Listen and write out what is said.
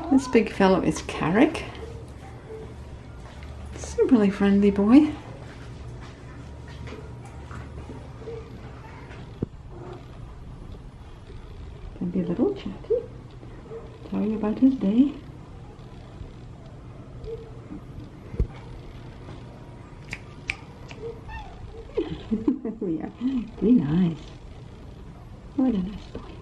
This big fellow is Carrick. It's a really friendly boy. Can be a little chatty. Tell you about his day. There we are. Be nice. What a nice boy.